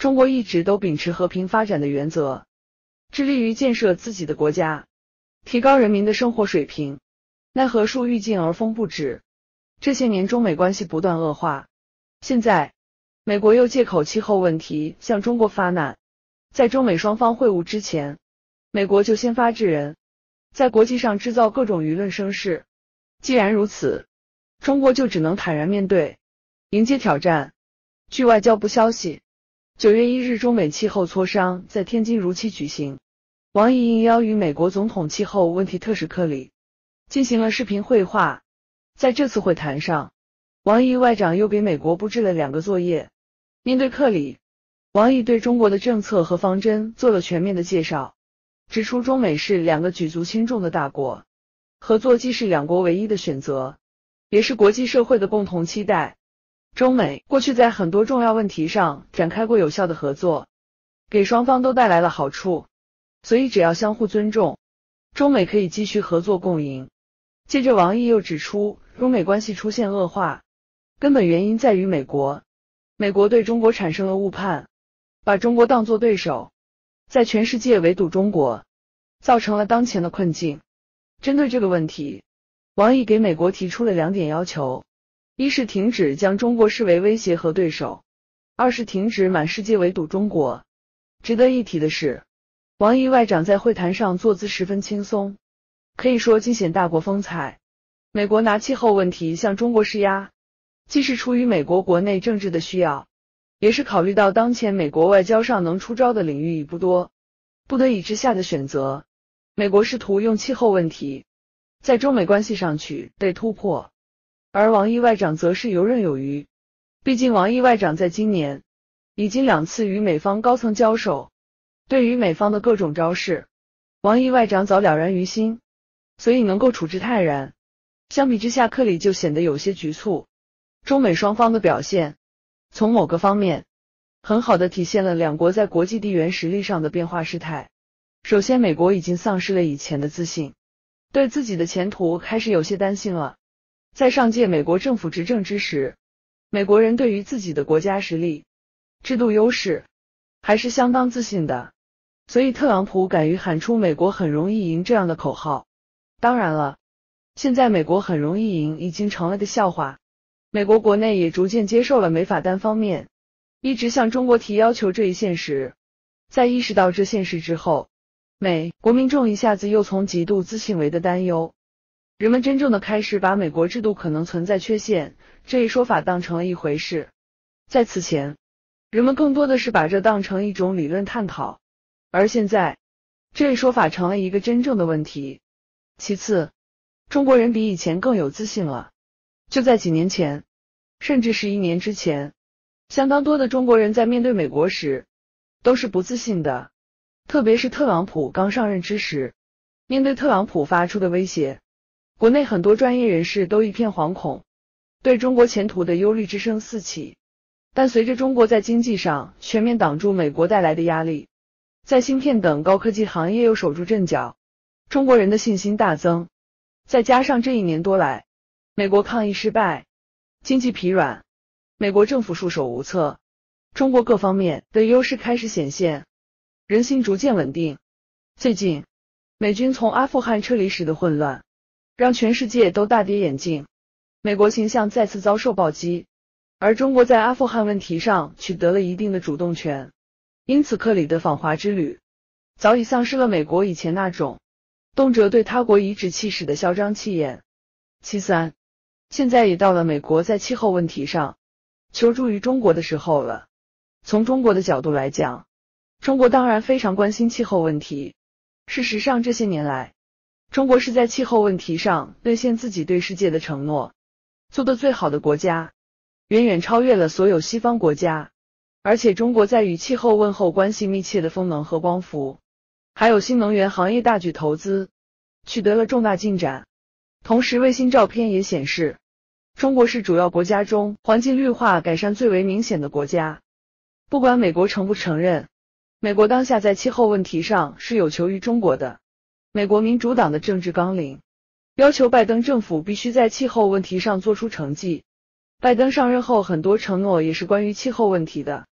中国一直都秉持和平发展的原则，致力于建设自己的国家，提高人民的生活水平。奈何树欲静而风不止，这些年中美关系不断恶化，现在美国又借口气候问题向中国发难。在中美双方会晤之前，美国就先发制人，在国际上制造各种舆论声势。既然如此，中国就只能坦然面对，迎接挑战。据外交部消息，9月1日中美气候磋商在天津如期举行，王毅应邀与美国总统气候问题特使克里进行了视频会话。在这次会谈上，王毅外长又给美国布置了2个作业。面对克里，王毅对中国的政策和方针做了全面的介绍，指出中美是2个举足轻重的大国，合作既是2国唯一的选择，也是国际社会的共同期待。中美过去在很多重要问题上展开过有效的合作，给双方都带来了好处，所以只要相互尊重，中美可以继续合作共赢。接着王毅又指出，中美关系出现恶化，根本原因在于美国对中国产生了误判，把中国当作对手，在全世界围堵中国，造成了当前的困境。针对这个问题，王毅给美国提出了2点要求：一是停止将中国视为威胁和对手；2是停止满世界围堵中国。值得一提的是，王毅外长在会谈上坐姿十分轻松，可以说尽显大国风采。美国拿气候问题向中国施压，既是出于美国国内政治的需要，也是考虑到当前美国外交上能出招的领域已不多，不得已之下的选择。美国试图用气候问题在中美关系上取得突破，而王毅外长则是游刃有余。毕竟王毅外长在今年已经2次与美方高层交手，对于美方的各种招式，王毅外长早了然于心，所以能够处之泰然。相比之下，克里就显得有些局促。中美双方的表现，从某个方面很好地体现了2国在国际地缘实力上的变化势态。首先，美国已经丧失了以前的自信，对自己的前途开始有些担心了。在上届美国政府执政之时，美国人对于自己的国家实力、制度优势还是相当自信的，所以特朗普敢于喊出美国很容易赢这样的口号。当然了，现在美国很容易赢已经成了个笑话，美国国内也逐渐接受了美法单方面一直向中国提要求这一现实。在意识到这现实之后，美国民众一下子又从极度自信为的担忧，人们真正的开始把美国制度可能存在缺陷这一说法当成了一回事。在此前，人们更多的是把这当成一种理论探讨，而现在这一说法成了一个真正的问题。其次，中国人比以前更有自信了。就在几年前，甚至是1年之前，相当多的中国人在面对美国时都是不自信的，特别是特朗普刚上任之时，面对特朗普发出的威胁，国内很多专业人士都一片惶恐，对中国前途的忧虑之声四起。但随着中国在经济上全面挡住美国带来的压力，在芯片等高科技行业又守住阵脚，中国人的信心大增。再加上这1年多来，美国抗疫失败，经济疲软，美国政府束手无策，中国各方面的优势开始显现，人心逐渐稳定。最近，美军从阿富汗撤离时的混乱，让全世界都大跌眼镜，美国形象再次遭受暴击，而中国在阿富汗问题上取得了一定的主动权。因此克里的访华之旅早已丧失了美国以前那种动辄对他国颐指气使的嚣张气焰。其三，现在也到了美国在气候问题上求助于中国的时候了。从中国的角度来讲，中国当然非常关心气候问题。事实上，这些年来，中国是在气候问题上兑现自己对世界的承诺做得最好的国家，远远超越了所有西方国家。而且中国在与气候问候关系密切的风能和光伏，还有新能源行业大举投资，取得了重大进展。同时，卫星照片也显示，中国是主要国家中环境绿化改善最为明显的国家。不管美国承不承认，美国当下在气候问题上是有求于中国的。美国民主党的政治纲领要求拜登政府必须在气候问题上做出成绩。拜登上任后很多承诺也是关于气候问题的，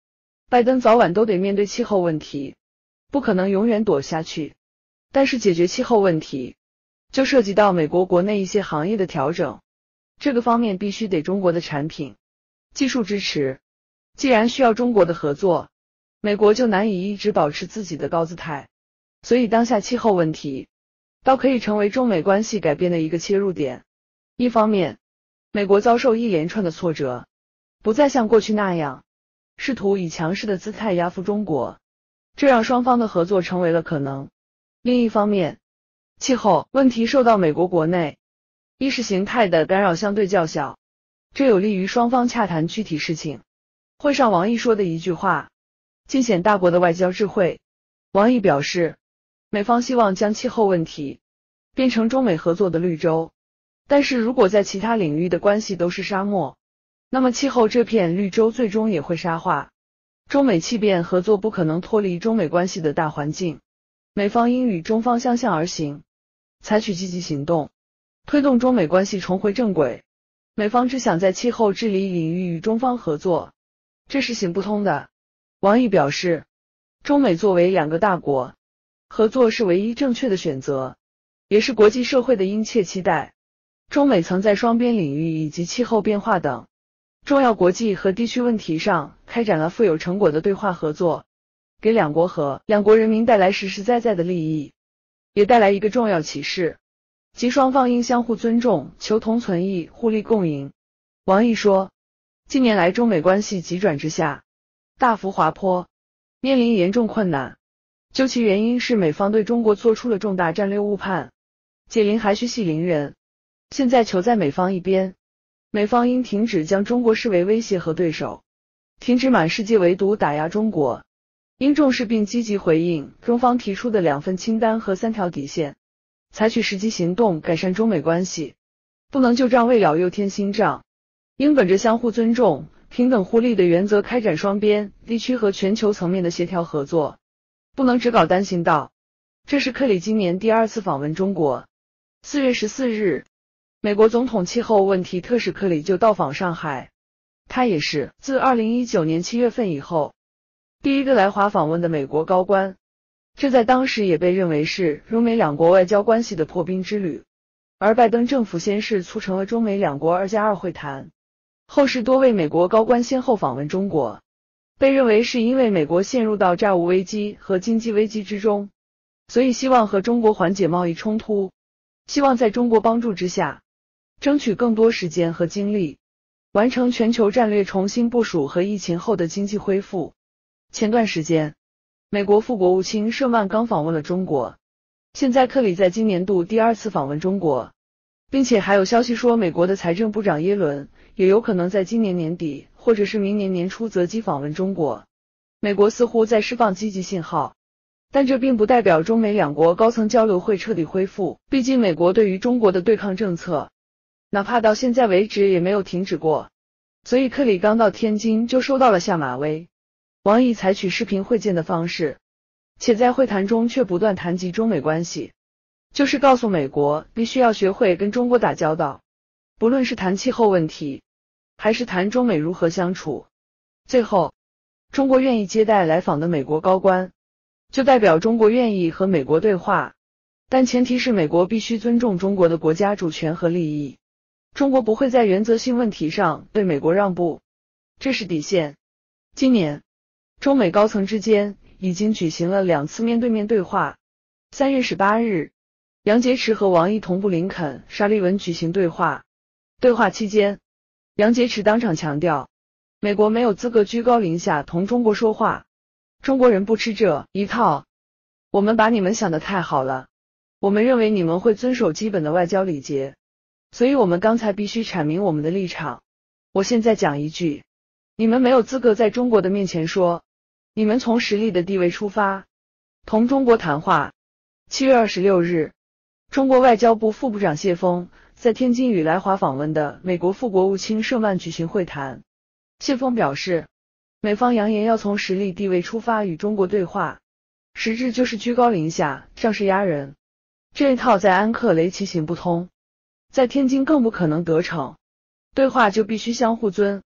拜登早晚都得面对气候问题，不可能永远躲下去。但是解决气候问题，就涉及到美国国内一些行业的调整，这个方面必须得中国的产品、技术支持。既然需要中国的合作，美国就难以一直保持自己的高姿态。所以当下气候问题，倒可以成为中美关系改变的一个切入点。一方面，美国遭受一连串的挫折，不再像过去那样试图以强势的姿态压服中国，这让双方的合作成为了可能。另一方面，气候问题受到美国国内意识形态的干扰相对较小，这有利于双方洽谈具体事情。会上王毅说的一句话，尽显大国的外交智慧。王毅表示，美方希望将气候问题变成中美合作的绿洲，但是如果在其他领域的关系都是沙漠，那么气候这片绿洲最终也会沙化。中美气变合作不可能脱离中美关系的大环境，美方应与中方相向而行，采取积极行动，推动中美关系重回正轨。美方只想在气候治理领域与中方合作，这是行不通的。王毅表示，中美作为两个大国，合作是唯一正确的选择，也是国际社会的殷切期待。中美曾在双边领域以及气候变化等重要国际和地区问题上开展了富有成果的对话合作，给两国和两国人民带来实实在在的利益，也带来一个重要启示，即双方应相互尊重，求同存异，互利共赢。王毅说，近年来中美关系急转直下，大幅滑坡，面临严重困难，究其原因是美方对中国做出了重大战略误判，解铃还须系铃人，现在球在美方一边，美方应停止将中国视为威胁和对手，停止满世界围堵打压中国，应重视并积极回应中方提出的2份清单和3条底线，采取实际行动改善中美关系，不能旧账未了又添新账，应本着相互尊重、平等互利的原则开展双边、地区和全球层面的协调合作，不能只搞单行道。这是克里今年第2次访问中国。4月14日，美国总统气候问题特使克里就到访上海，他也是自2019年7月份以后第一个来华访问的美国高官，这在当时也被认为是中美两国外交关系的破冰之旅。而拜登政府先是促成了中美两国2+2会谈，后是多位美国高官先后访问中国，被认为是因为美国陷入到债务危机和经济危机之中，所以希望和中国缓解贸易冲突，希望在中国帮助之下争取更多时间和精力，完成全球战略重新部署和疫情后的经济恢复。前段时间，美国副国务卿舍曼刚访问了中国，现在克里在今年度第2次访问中国，并且还有消息说美国的财政部长耶伦也有可能在今年年底或者是明年年初择机访问中国。美国似乎在释放积极信号，但这并不代表中美两国高层交流会彻底恢复，毕竟美国对于中国的对抗政策哪怕到现在为止也没有停止过，所以克里刚到天津就收到了下马威。王毅采取视频会见的方式，且在会谈中却不断谈及中美关系，就是告诉美国必须要学会跟中国打交道，不论是谈气候问题，还是谈中美如何相处。最后，中国愿意接待来访的美国高官，就代表中国愿意和美国对话，但前提是美国必须尊重中国的国家主权和利益，中国不会在原则性问题上对美国让步，这是底线。今年，中美高层之间已经举行了2次面对面对话。3月18日，杨洁篪和王毅同布林肯、沙利文举行对话。对话期间，杨洁篪当场强调，美国没有资格居高临下同中国说话，中国人不吃这一套。我们把你们想得太好了，我们认为你们会遵守基本的外交礼节，所以我们刚才必须阐明我们的立场。我现在讲一句，你们没有资格在中国的面前说，你们从实力的地位出发，同中国谈话。7月26日，中国外交部副部长谢锋在天津与来华访问的美国副国务卿舍曼举行会谈。谢锋表示，美方扬言要从实力地位出发与中国对话，实质就是居高临下，仗势压人。这一套在安克雷奇行不通，在天津更不可能得逞。对话就必须相互尊